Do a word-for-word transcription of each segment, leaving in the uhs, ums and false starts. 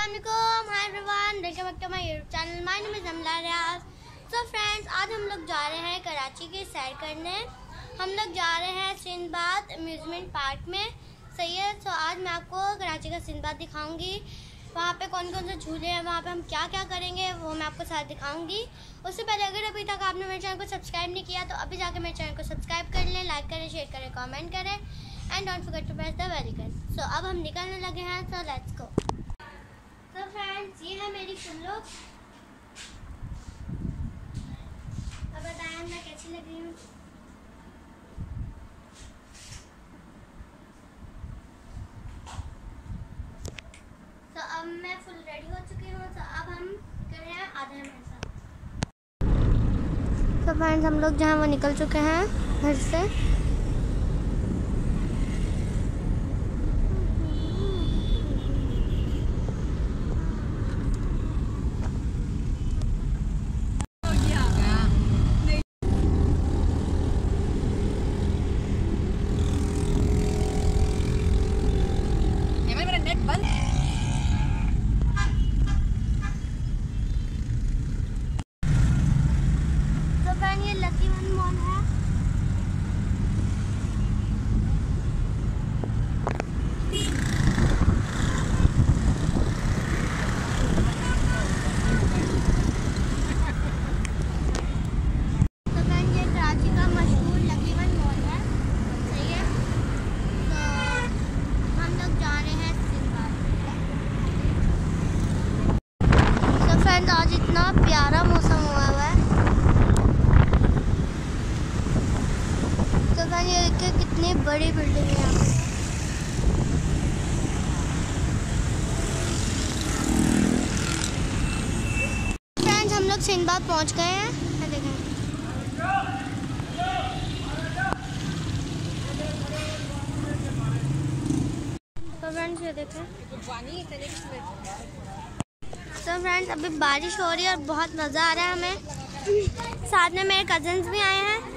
अस्सलामुअलैकुम, hi everyone, welcome back to my YouTube channel. My name is Amla Riaz. So friends, आज हम लोग जा रहे हैं कराची की सैर करने। हम लोग जा रहे हैं सिंदबाद अम्यूज़मेंट पार्क में। सही है। सो आज मैं आपको कराची का सिंदबाद दिखाऊंगी। वहाँ पे कौन कौन से झूले हैं, वहाँ पे हम क्या क्या करेंगे, वो मैं आपको साथ दिखाऊंगी। उससे पहले अगर अभी तक आपने मेरे चैनल को सब्सक्राइब नहीं किया तो अभी जाकर मेरे चैनल को सब्सक्राइब कर लें, लाइक करें, शेयर करें, कमेंट करें and don't forget to press the bell icon. So अब हम निकलने लगे हैं। So let's go. तो फ्रेंड्स, ये है मेरी फुल लुक। अब बताएं मैं कैसी लग रही हूँ। तो अब मैं फुल रेडी हो चुकी हूँ। तो अब हम कर रहे हैं आधा घंटा। तो फ्रेंड्स, हम लोग जहाँ वो निकल चुके हैं घर से। ये लकी वन मॉल है। तो फ्रेंड, ये कराची का मशहूर लकी वन मॉल है। सही है। तो हम लोग जा रहे हैं सिंदबाद। तो फ्रेंड, आज इतना प्यारा मौसम हुआ हुआ है। ये देखिए कितनी बड़ी बिल्डिंग है यहाँ पे। फ्रेंड्स, हम लोग सिंदबाद पहुँच गए हैं। ये देखें। तो फ्रेंड्स, ये देखें। तो फ्रेंड्स, अभी बारिश हो रही है और बहुत मज़ा आ रहा है हमें। साथ में मेरे कजन्स भी आए हैं।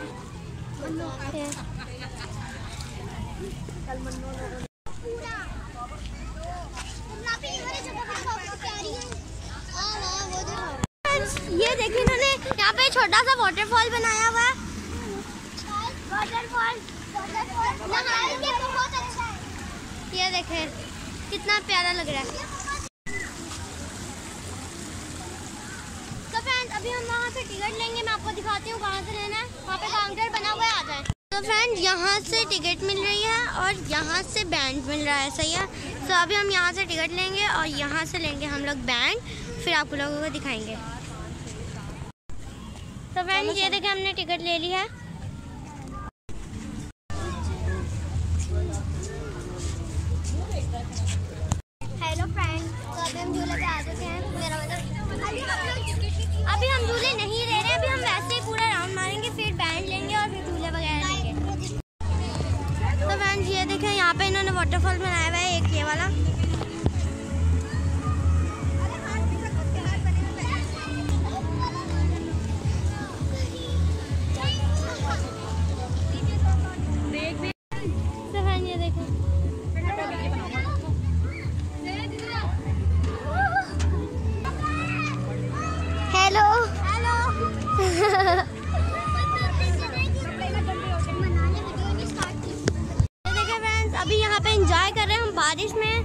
ये देखिए, इन्होंने यहाँ पे छोटा सा वाटरफॉल बनाया हुआ है। वाटरफॉल नहाने बहुत अच्छा है। ये देखें कितना प्यारा लग रहा है। तो फ्रेंड्स, अभी हम वहाँ से टिकट लेंगे। मैं आपको दिखाती हूँ कहाँ से लेना है। वहाँ पे काउंटर बना हुआ है, आ जाए। तो फ्रेंड्स, यहाँ से टिकट मिल रही है और यहाँ से बैंड मिल रहा है। सही है। तो अभी हम यहाँ से टिकट लेंगे और यहाँ से लेंगे हम लोग बैंड, फिर आप लोगों को दिखाएंगे। तो फ्रेंड्स, ये देखिए हमने टिकट ले ली है। हेलो फ्रेंड्स, तो अभी हम झूले पे आ चुके हैं। मेरा मतलब अभी हम लोग अभी हम झूले नहीं ले रहे। अभी हम वैसे ही पूरा राउंड मारेंगे, फिर बैंड लेंगे और फिर झूले वगैरह लेंगे। तो फ्रेंड्स, ये देखें यहाँ पे इन्होंने वाटरफॉल बनाया हुआ है, एक ये वाला। Hello hello. देखिए फ्रेंड्स, अभी यहाँ पे एंजॉय कर रहे हैं हम बारिश में।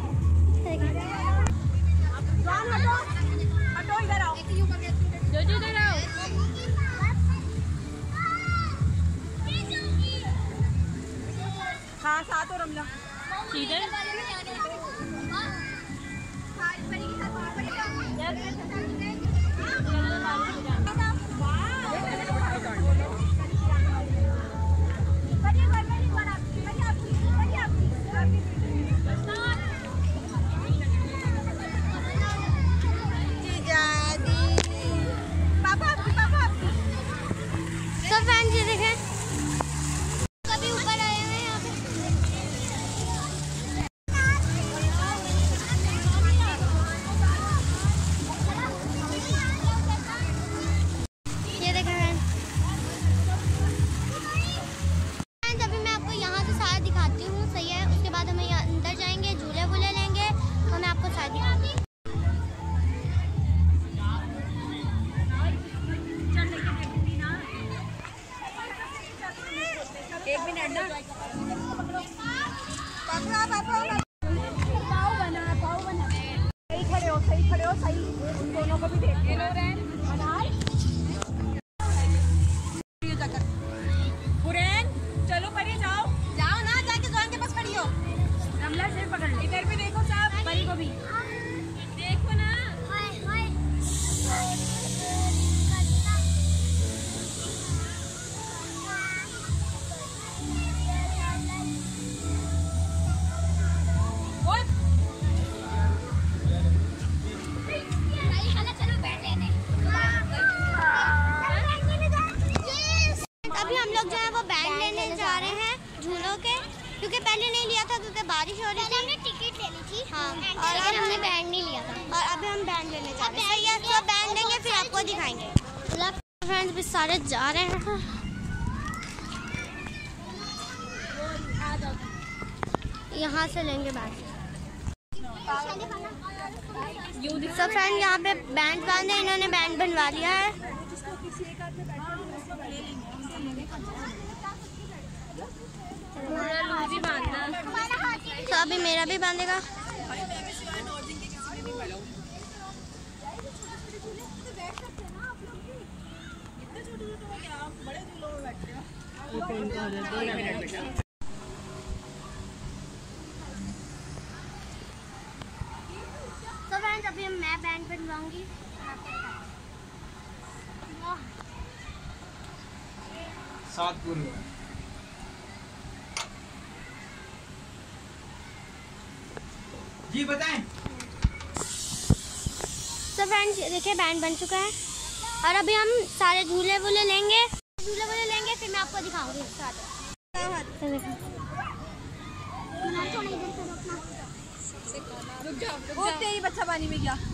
हाँ, साथ और रमला सीधे दोनों को भी देख लो। हुरैन चलो परी जाओ जाओ ना, जाके जोन के पास खड़ी हो। रमला से पकड़ लो। इधर भी देखो साहब, परी को भी देखो ना। अभी हम लोग जो है वो बैंड लेने जा रहे हैं झूलों के, क्योंकि पहले नहीं लिया था क्योंकि बारिश हो रही थी। हमने टिकट ले ली थी। हाँ, और अब हमने बैंड नहीं लिया था और अभी हम बैंड लेने जा रहे हैं। ये सब बैंड लेंगे फिर आपको दिखाएंगे। फ्रेंड्स भी सारे जा रहे हैं। यहाँ से लेंगे बैंड। सब फ्रेंड यहाँ पे बैंड बांधे, इन्होंने बैंड बनवा लिया है। तो अभी मेरा भी बांधेगा। तो फ्रेंड्स अभी मैं बैंड बनवाऊंगी। सात पूरी जी बताएं। तो फ्रेंड्स देखिए बैंड बन चुका है और अभी हम सारे झूले वूले लेंगे झूले वूले लेंगे फिर मैं आपको दिखाऊंगी। वो तेरी बच्चा पानी में गया।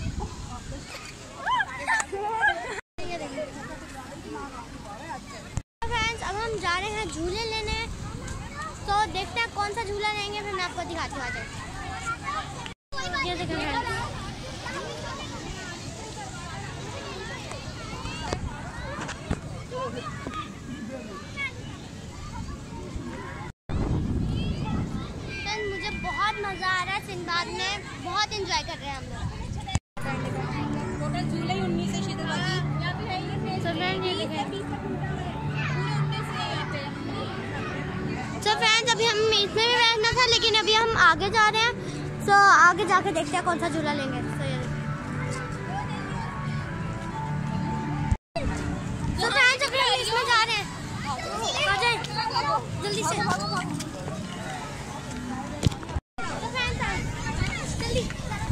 फ्रेंड्स अब हम जा रहे हैं झूले लेने, तो देखते हैं कौन सा झूला लेंगे फिर मैं आपको दिखाती हूँ। ये देखें मुझे बहुत मजा आ रहा है। सिंबाद में बहुत एंजॉय कर रहे हैं हम लोग। टोटल झूले ही उन्नीस है शीतलवती। तो फ्रेंड्स अभी हम इसमें भी बैठना था लेकिन अभी हम आगे जा रहे हैं, तो आगे जाके देखते हैं कौन सा झूला लेंगे। तो फ्रेंड्स अभी हम इसमें जा रहे हैं, आ जाए जल्दी से। तो फ्रेंड्स जल्दी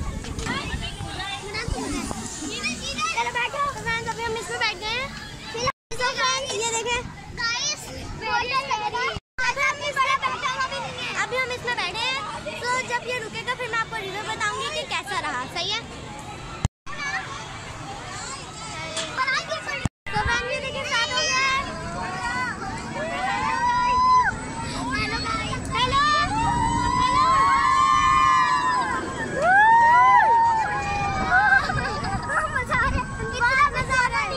चलो बैठो। तो फ्रेंड्स अभी हम इसमें बैठ गए हैं। तो फ्रेंड्स ये देखें अभी हम इसमें बैठे हैं, तो जब ये रुकेगा फिर मैं आपको रिव्यू बताऊंगी कि कैसा रहा। सही है। तो फ्रेंड्स ये देखिए स्टार्ट हो गया है। हेलो मजा आ रहा है, मजा आ रहा है।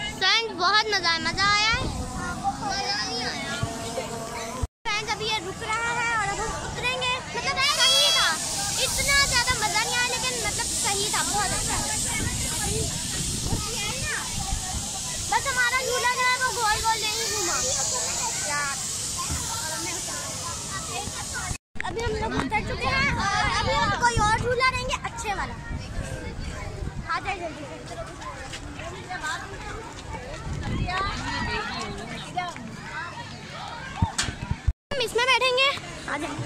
बहुत मजा आया, मजा आया। फ्रेंड्स अभी ये रुक रहा अभी हम लोग उतर चुके हैं और अभी हम कोई और झूला लेंगे अच्छे वाला। आ जाए जल्दी से। हम इसमें बैठेंगे। आ जाए।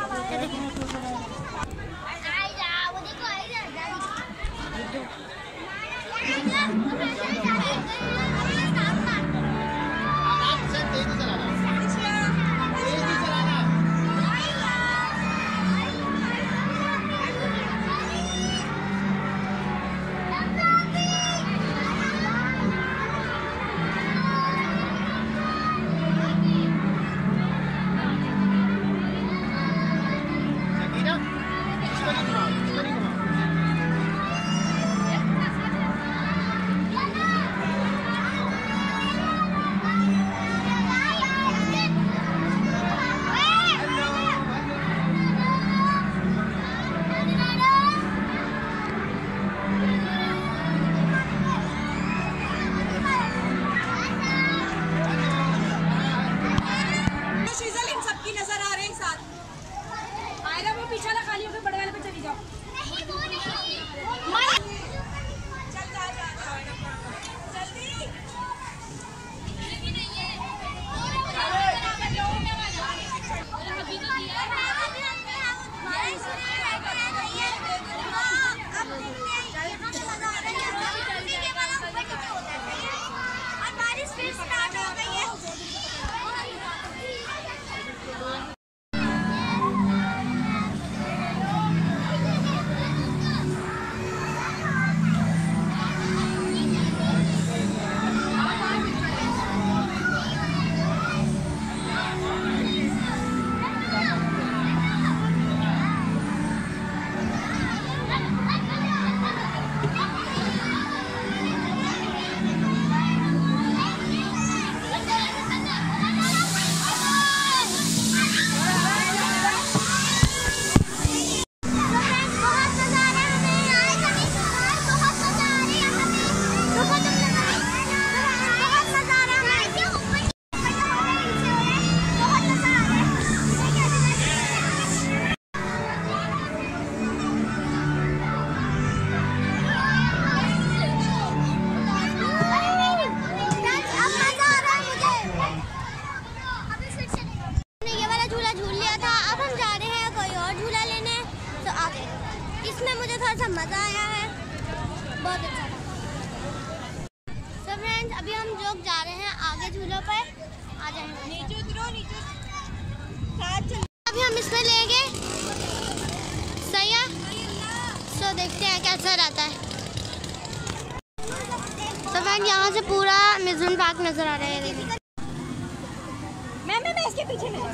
इसमें मुझे थोड़ा सा मजा आया है, बहुत अच्छा था। तो फ्रेंड्स अभी हम लोग जा रहे हैं आगे झूलों पर। आ जाए नीचे उतरो, नीचे अभी हम इसमें लेंगे। सही है, तो देखते हैं कैसा रहता है। तो फ्रेंड्स यहाँ से पूरा म्यूजियम पार्क नजर आ रहा है। देखिए मैं मैं मैं इसके पीछे में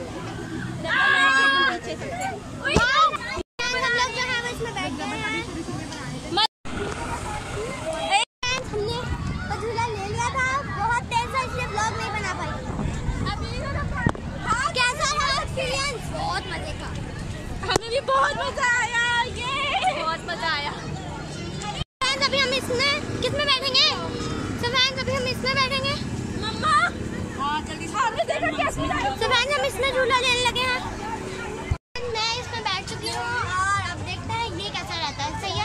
हम लोग जो है वो इसमें बैठ गए हैं। हमने झूला ले लिया था, बहुत देर से इसलिए ब्लॉग नहीं बना पाई। कैसा था एक्सपीरियंस? बहुत मजे का। हमें भी बहुत मजा आया, ये बहुत मजा आया। फ्रेंड्स अभी हम इसमें किसमें बैठेंगे? तो फ्रेंड्स अभी हम इसमें बैठेंगे। मम्मा हाँ जल्दी सामने देखो क्या स्पीड है। तो फ्रेंड्स हम इसमें झूला लेने लगे हैं। मैं इसमें बैठ चुकी हूँ और अब देखते हैं ये कैसा रहता है। सही है।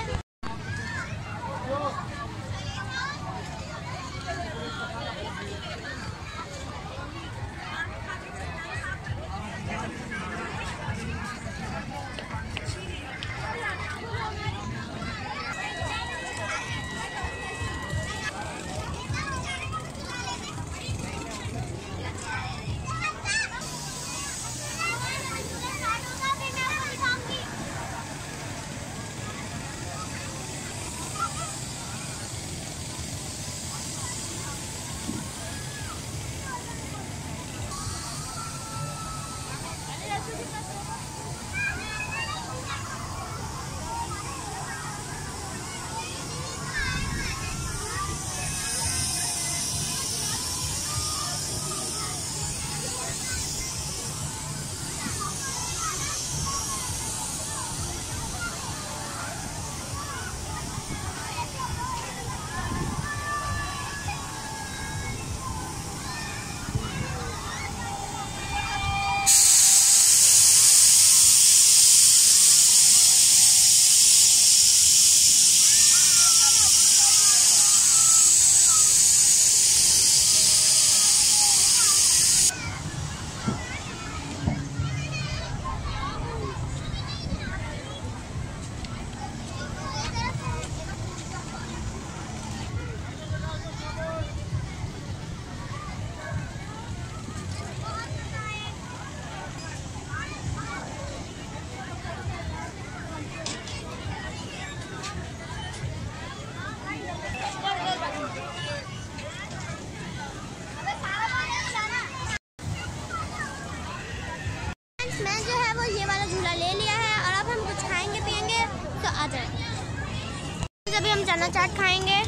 अभी हम चना चाट खाएंगे।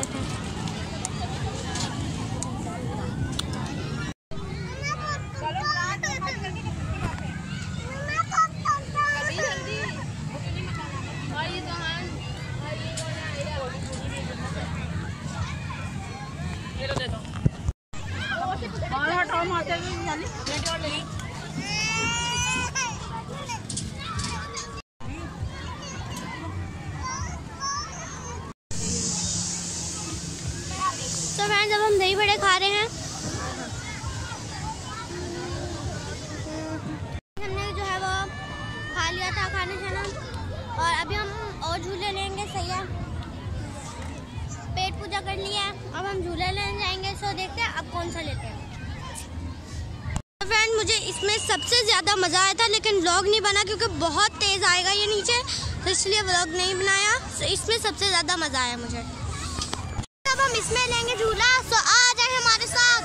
तो फ्रेंड्स अब हम दही बड़े खा रहे हैं। हमने जो है वो खा लिया था खाना खाना और अभी हम और झूले लेंगे। सही है, पेट पूजा कर लिया है, अब हम झूले लेने जाएंगे। सो देखते हैं अब कौन सा लेते हैं। तो फ्रेंड मुझे इसमें सबसे ज़्यादा मज़ा आया था, लेकिन व्लॉग नहीं बना क्योंकि बहुत तेज़ आएगा ये नीचे, तो इसलिए व्लॉग नहीं बनाया। तो इसमें सबसे ज़्यादा मज़ा आया मुझे। अब हम इसमें लेंगे झूला, सो आ जाए हमारे साथ।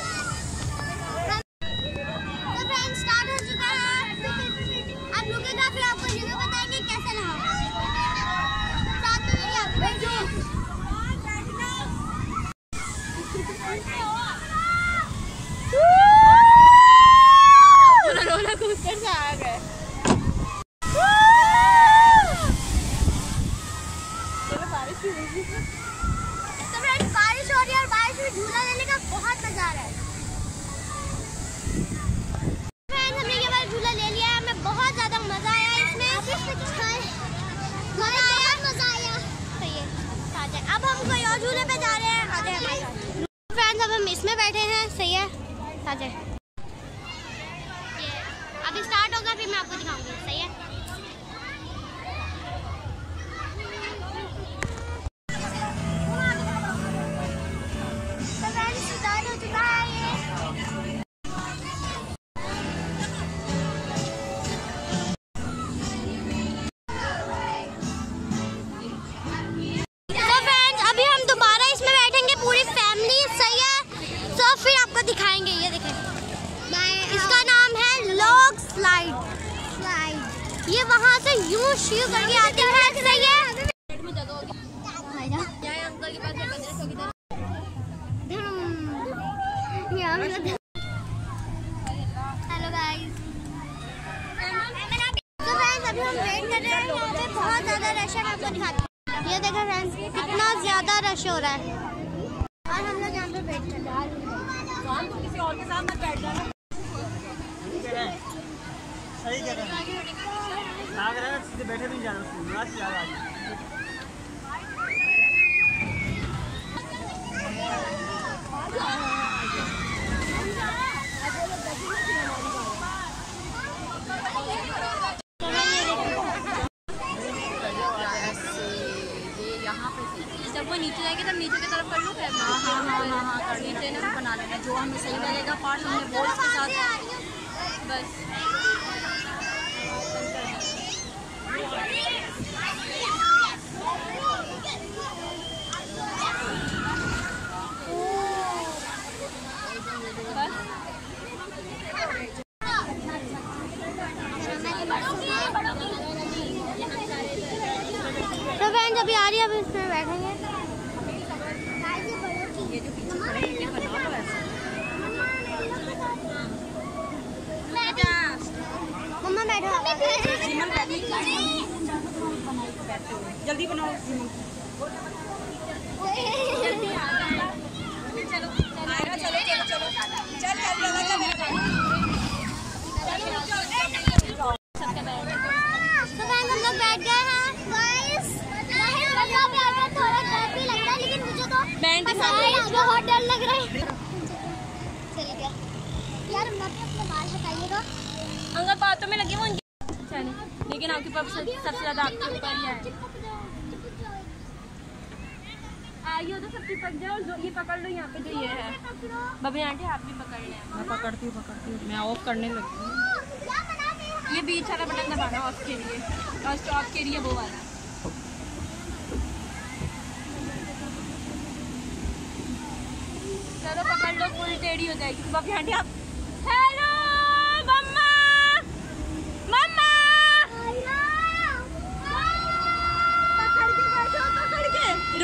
तो फ्रेंड स्टार्ट हो चुका है, आप रुकेगा फिर आपको रिव्यू बताएंगे कैसे रहा। साथ में मेरी आप बैठो। रोलर कोस्टर से आ गए। बारिश हो रही है और बारिश में झूला लेने का बहुत मजा आ रहा है। फ्रेंड्स हमने ये वाला झूला ले लिया है, हमें बहुत ज्यादा मजा आया इसमें। मजा आया मजा आया सही है। आ जाए, अब हम कोई और झूले पे जा रहे हैं। आ जाए हमारे साथ। फ्रेंड्स अब हम इसमें बैठे हैं। सही है, आ जाए। अभी स्टार्ट होगा फिर मैं आपको दिखाऊंगी। सही है, दिखाएंगे। ये देखें, इसका नाम है लॉग स्लाइड। स्लाइड ये वहाँ से यूं शुरू करके आती है। सही है, हेलो गाइस। तो फ्रेंड्स अभी हम वेट कर रहे हैं, यहाँ पे बहुत ज़्यादा रश है। आपको दिखाते हैं, ये देखो फ्रेंड्स कितना ज़्यादा रश हो रहा है और हम लोग यहाँ पे वेट कर रहे हैं। तो किसी और के साथ मत बैठ जाना। सही कह रहे हैं, भाग रहे हैं, सीधे बैठे नहीं जा रहे। जब वो नीचे जाएंगे तब नीचे की तरफ कर लो। हाँ हाँ हाँ हाँ हाँ कर नीचे ना बना लेना जो हमें सही लगेगा पार्ट हमने बोर्ड के साथ बस। तो फ्रेंड्स अभी आ रही है, अभी इसमें बैठेंगे। मम्मा बैठो। जल्दी बनाओ। चलो चलो चलो चलो चल तो फ्रेंड्स हम लोग बैठ गए हैं। गाइस थोड़ा डर भी लग रहा है, लेकिन मुझे तो बहुत डर लग रहा है। चल गया यार, अपने बाल बताइएगा। अंकल बातों में लगे वो उनकी, लेकिन आपके पास सबसे ज्यादा आपके ऊपर ही है। आइए तो सब चिपक जाओ और जो ये पकड़ लो यहाँ पे जो ये है। बबी आंटी आप भी पकड़ लें। मैं पकड़ती हूँ पकड़ती हूँ मैं ऑफ करने लगी हूँ। ये बीच वाला बटन दबाना ऑफ के लिए और स्टॉप के लिए वो वाला। चलो पकड़ लो, फुल टेढ़ी हो जाएगी। बबी आंटी आप हेलो मम्मा मम्मा पकड़ के बैठो, पकड़ के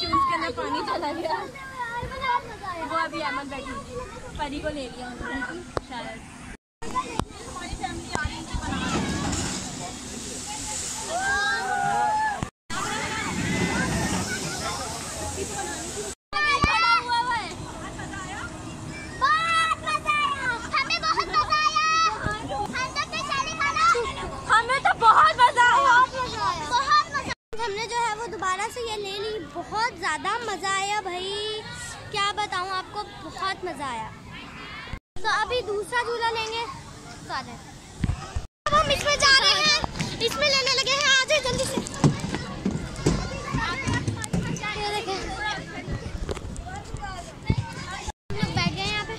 शूज के अंदर पानी चला गया। वो अभी अहमद बैठी परी को ले लिया उन्होंने शायद। हमारी फैमिली आ रही है हमने जो है वो दोबारा से ये ले ली। बहुत ज़्यादा मज़ा आया भाई, क्या बताऊँ आपको, बहुत मज़ा आया। तो अभी दूसरा झूला लेंगे। अब हम इसमें जा रहे हैं, इसमें लेने लगे हैं। आ जाए जल्दी से। ये देखें हम लोग बैठ गए यहाँ पे।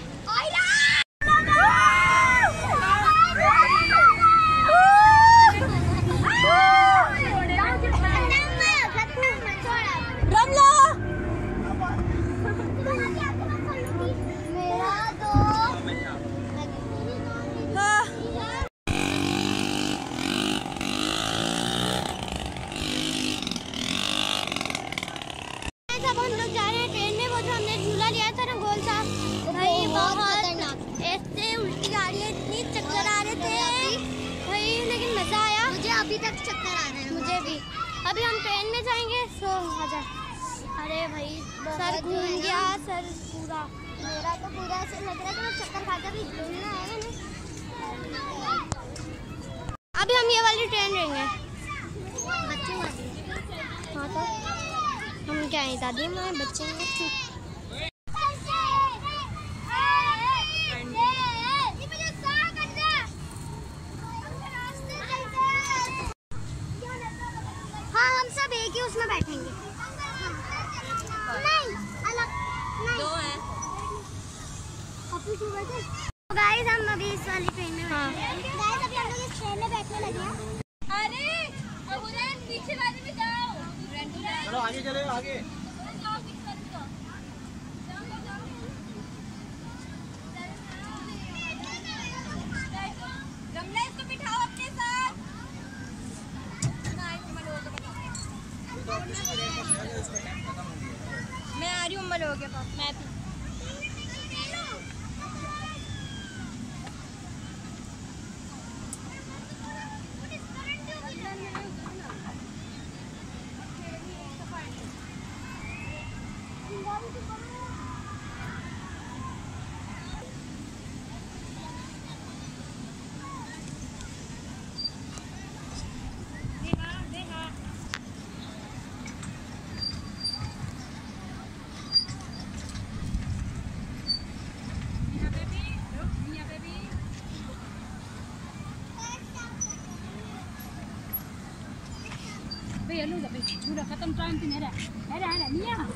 अब हम लोग जा रहे हैं ट्रेन में। वो जो हमने झूला लिया था ना गोल सा, भाई बहुत खतरनाक, ऐसे उल्टी आ रही है, इतनी चक्कर आ रहे थे भाई, लेकिन मजा आया। मुझे अभी तक चक्कर आ रहे हैं। मुझे भी। अभी हम ट्रेन में जाएंगे। सो मजा। अरे भाई सर घूम गया, सर पूरा मेरा तो पूरा ऐसे लग रहा है कि मैं चक्कर खाकर भी घूमना है ना। अभी हम ये वाली ट्रेन लेंगे, बच्चों वाली। हाँ तो हम क्या है दादी हमारे बच्चे हैं। हाँ हम सब एक ही उसमें बैठेंगे। नहीं अलग नहीं। दो हैं। गाइस हम अभी इस वाली ट्रेन में बैठे हैं। गाइस अभी हम लोग इस ट्रेन में बैठने लगे हैं। अरे अबुरैन पीछे वाले में जाओ। चलो आगे चले आगे। रमला इसको बिठाओ अपने साथ। मैं आ रही हूँ उम्मा लोगों के पास। मैं भी भैया लो भाई पूरा खत्म टाइम पे मेरा मेरा है नहीं है।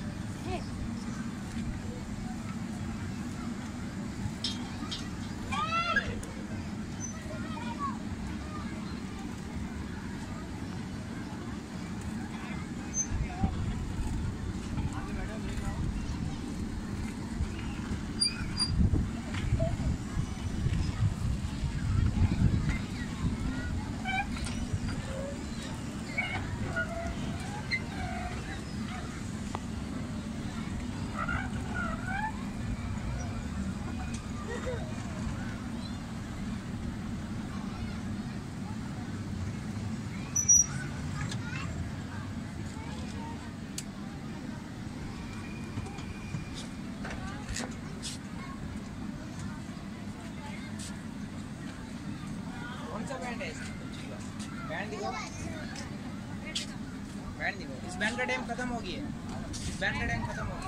बैंड दिखाओ, बैंड दिखाओ। इस बैंड का टाइम खत्म हो गया है। इस बैंड का टाइम खत्म हो गया।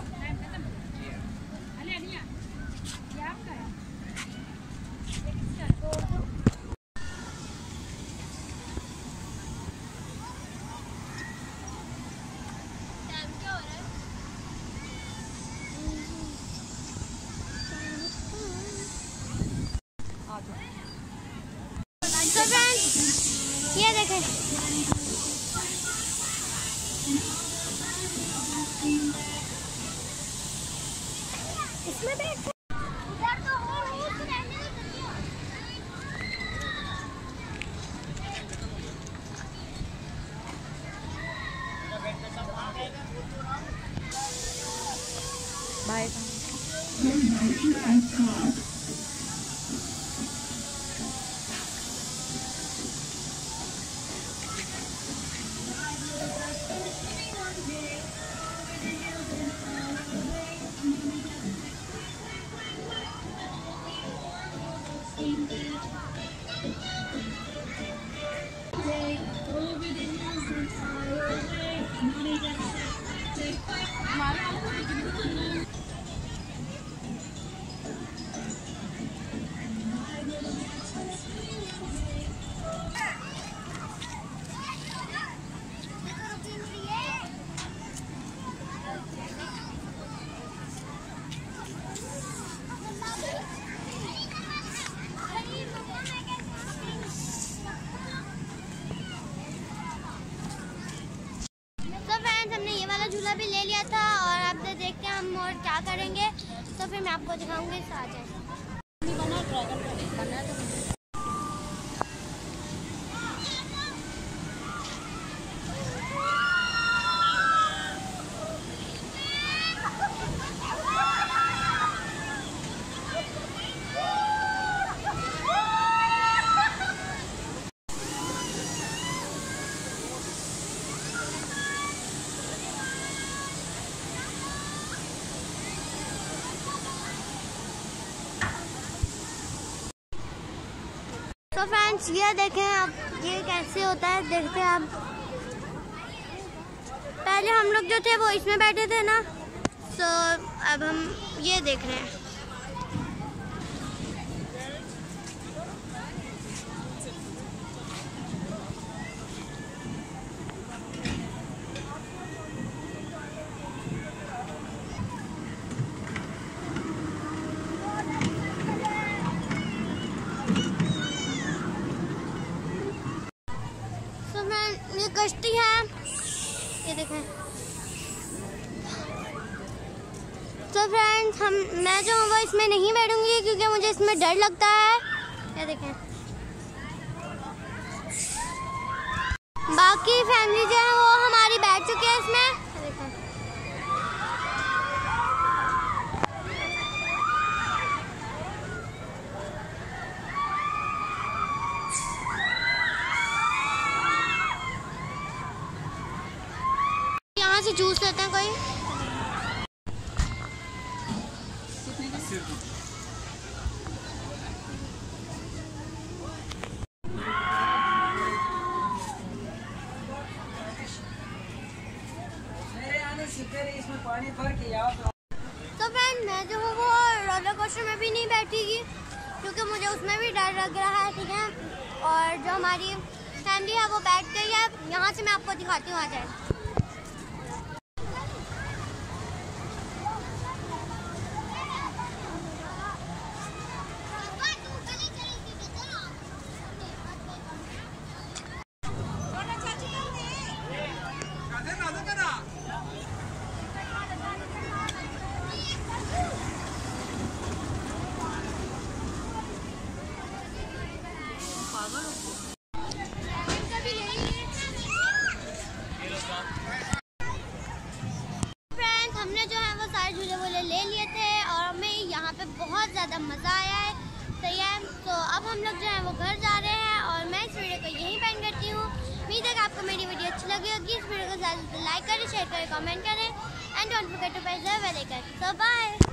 ये देखें इसमें बैठ तो हमने ये वाला झूला भी ले लिया था और अब तो देखते हैं हम और क्या करेंगे, तो फिर मैं आपको दिखाऊंगी। आ जाए। तो फ्रेंड्स ये देखें आप, ये कैसे होता है देखते हैं आप। पहले हम लोग जो थे वो इसमें बैठे थे ना, तो अब हम ये देख रहे हैं। ये कश्ती है, ये देखें। तो फ्रेंड्स हम मैं जो हूँ वो इसमें नहीं बैठूंगी क्योंकि मुझे इसमें डर लगता है। ये देखें, बाकी फैमिली जो है वो हमारी बैठ चुकी है इसमें। ये देखें, यहाँ से जूस लेते हैं कोई। इसमें पानी भर के आओ। तो फ्रेंड मैं जो हूँ वो रोलर कोस्टर में भी नहीं बैठीगी क्योंकि मुझे उसमें भी डर लग रहा है, ठीक है। और जो हमारी फैमिली है वो बैठ गई है। यहाँ से मैं आपको दिखाती हूँ, आ जाए। हमने जो है वो सारे झूले वूले ले लिए थे और हमें यहाँ पे बहुत ज़्यादा मज़ा आया है, सही है। तो अब हम लोग जो है वो घर जा रहे हैं और मैं इस वीडियो को यहीं पेंड करती हूँ। उम्मीद है कि आपको मेरी वीडियो अच्छी लगी होगी। इस वीडियो को ज़्यादा से लाइक करें, शेयर करें, कमेंट करें and don't forget to press the bell icon. So bye.